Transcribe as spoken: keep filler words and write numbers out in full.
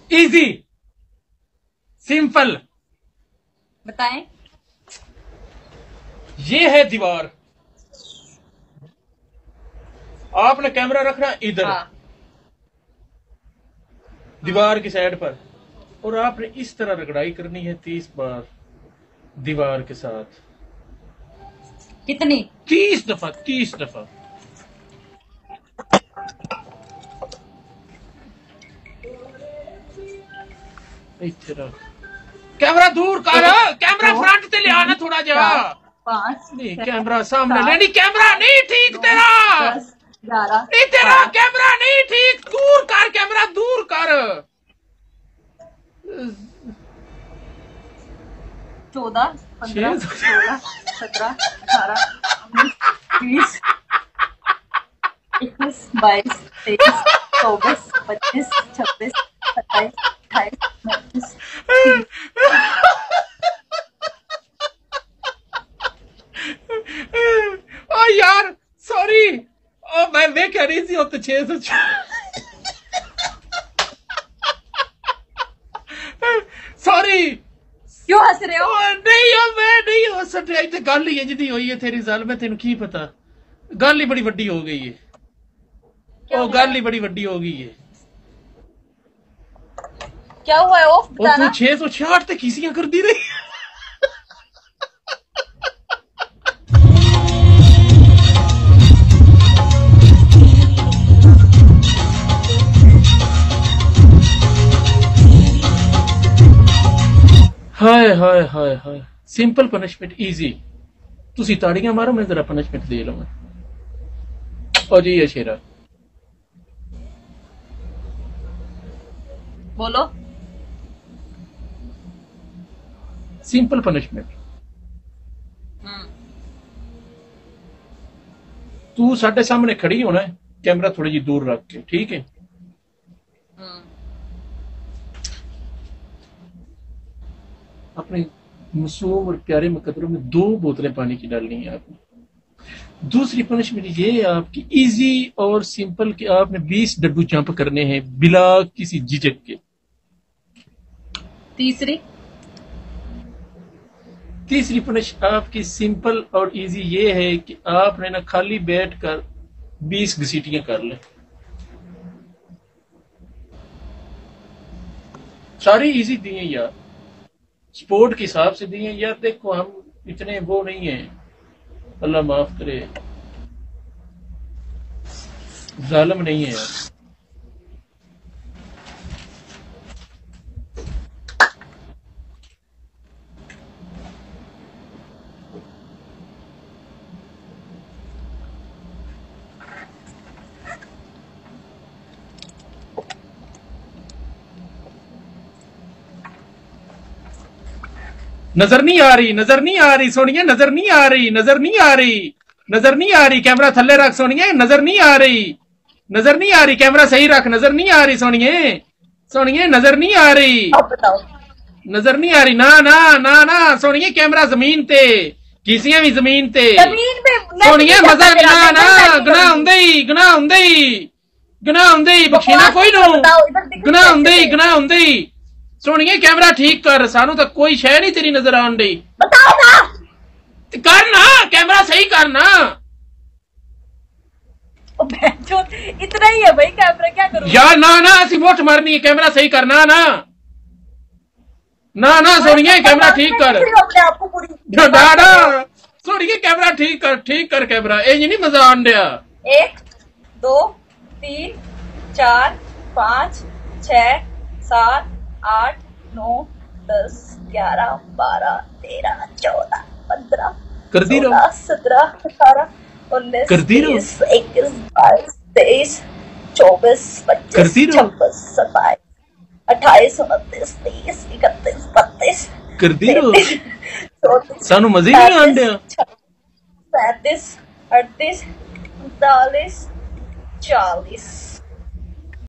Easy simple. बताएं। ये है दीवार, आपने कैमरा रखना इधर हाँ। दीवार की साइड पर, और आपने इस तरह रगड़ाई करनी है तीस बार दीवार के साथ। कितनी? तीस दफा, तीस दफा। कैमरा दूर कर, कैमरा फ्रंट से ले आना थोड़ा जा। पांच नहीं कैमरा सामने ले, नहीं कैमरा नहीं ठीक तेरा, ग्यारह नहीं तेरा कैमरा नहीं ठीक, दूर कर कैमरा, दूर कर। चौदह, पंद्रह, सोलह, सत्रह, अठारह, उन्नीस, बीस, इक्कीस, बाईस, तेईस, चौबीस, पच्चीस, छब्बीस, सत्ताईस, अट्ठाईस, उनतीस, ओ यार सॉरी, ओ मैं मैं कह रही थी हो तो छह सौ सॉरी। क्यों हंस रहे हो? नहीं हो, मैं नहीं हो सकता, इतने गल ही जिदी हुई है तेरी साल में, तेन की पता, गल ही बड़ी वड्डी हो गई है, ओ गल ही बड़ी वड्डी हो गई है। क्या हुआ है? ऑफ और तू छह सौ छियाठ तक किसियां कर दी रही। हाय हाय हाय हाय, सिंपल पनिशमेंट इजी। तुसी ताड़ियां मारो, मैं जरा पनिशमेंट दे लूंगा। ओ जी ये शेरा बोलो। Simple punishment. तू साढ़े सामने खड़ी होना है, कैमरा थोड़ी जी दूर रख के, ठीक है? अपने मासूम और प्यारे मुकद्दरों में दो बोतलें पानी की डालनी है आपने। दूसरी पनिशमेंट ये है आपकी इजी और सिंपल कि आपने बीस डब्बू जंप करने हैं बिला किसी झिझक के। तीसरी तीसरी पनिश आपकी सिंपल और इजी ये है कि आपने ना खाली बैठ कर बीस घसीटियां कर लें। सारी इजी दिए यार, स्पोर्ट के हिसाब से दिए यार। देखो हम इतने वो नहीं है, अल्लाह माफ करे, जालिम नहीं है यार। नजर नहीं आ रही, नजर नहीं आ रही सोनिया, नजर नहीं आ रही, नजर नहीं आ रही, नजर नहीं आ रही। कैमरा थल्ले रख सोनिया, नजर नहीं आ रही, नजर नहीं आ रही। कैमरा सही रख, नजर नहीं आ रही सोनिए, सोनिए नजर नहीं आ रही, नजर नहीं आ रही। ना ना ना ना सोनिए, कैमरा जमीन ते, किसियां भी जमीन ते सोनिए। मजा ना ना गना हुंदे ही, गना हुंदे ही, गना हुंदे ही, बख्शीना कोई नो, गना हुंदे ही, गना हुंदे ही। सोनिए कैमरा ठीक कर, सानू तो कोई शय नहीं तेरी नजर आन दी। बताओ ना, कर ना, कैमरा सही कर ना। इतना ही है भाई कैमरा, क्या करूं यार? ना ना ऐसी वोट मारनी है, कैमरा सही करना ना, ना ना सोनिए कैमरा ठीक कर, आपको पूरी डाडा सोनिए कैमरा ठीक कर, ठीक कर कैमरा, ये नहीं मजा आन दिया। एक दो तीन चार पाँच छह सात आठ नौ दस ग्यारह बारह तेरह चौदह पंद्रह कर दी रहो, सत्रह अठारह उन्नीस बीस इक्कीस बाईस तेईस चौबीस पच्चीस छब्बीस सत्ताईस अट्ठाईस उनतीस तीस इकतीस बत्तीस कर दी रहो। सानू मजे नहीं आन दिया। पैंतीस अड़तीस उनतालीस चालीस